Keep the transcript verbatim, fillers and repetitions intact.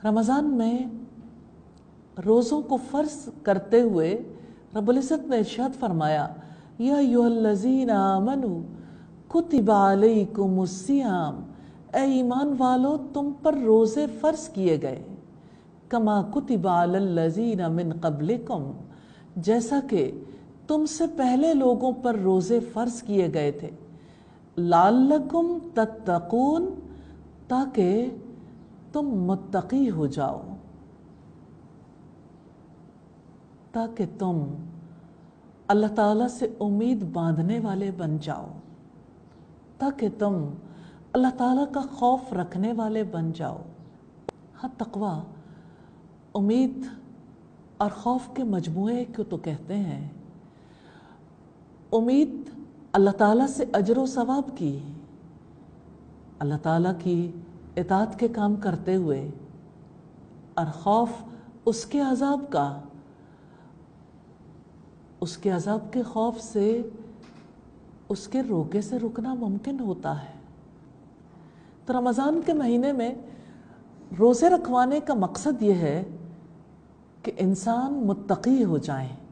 रमज़ान में रोज़ों को फ़र्ज करते हुए रब्बुल इज़्ज़त ने इरशाद फरमाया, या अय्युहल्लज़ीना आमनू कुतिबा अलैकुमुस्सियाम, ए ईमान वालो तुम पर रोज़े फ़र्ज किए गए, कमा कुतिबा अलल्लज़ीना मिन क़ब्लिकुम, जैसा कि तुमसे पहले लोगों पर रोज़े फ़र्ज किए गए थे, लअल्लकुम तत्तकून, ताकि तुम मुत्तकी हो जाओ, ताकि तुम अल्लाह ताला से उम्मीद बांधने वाले बन जाओ, ताकि तुम अल्लाह ताला का खौफ रखने वाले बन जाओ। हाँ, तक़वा उम्मीद और खौफ के मजमूए को तो कहते हैं। उम्मीद अल्लाह ताला से अजर व सवाब की, अल्लाह ताला की इताअत के काम करते हुए, और खौफ उसके अज़ाब का, उसके अज़ाब के खौफ से उसके रोके से रुकना मुमकिन होता है। तो रमज़ान के महीने में रोज़े रखवाने का मकसद ये है कि इंसान मुत्तकी हो जाए,